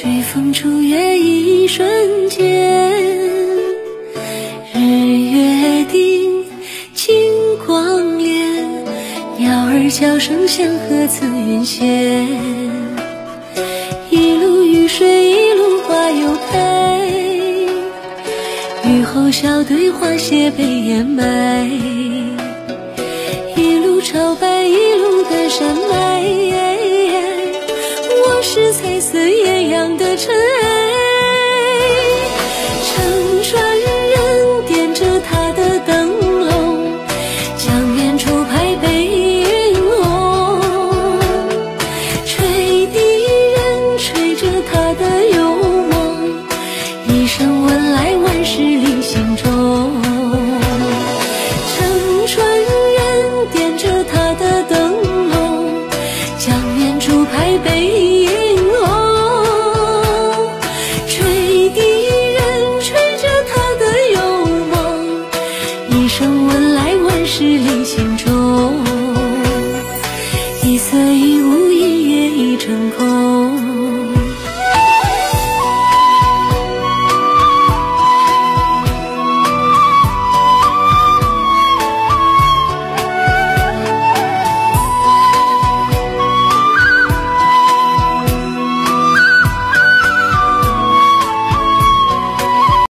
随风逐月一瞬间，日月定，金光敛，鸟儿叫声祥和自云仙。一路雨水一路花又开，雨后小队花谢被掩埋，一路朝拜一路的山脉，我是彩色艳阳的尘埃。乘船人点着他的灯笼，江面处排北云红，吹笛人吹着他的幽梦，一声问来万事离心中。乘船人点着他的灯笼，江面处排北云红，吹笛人吹着他的幽梦，一声问来万事离心中。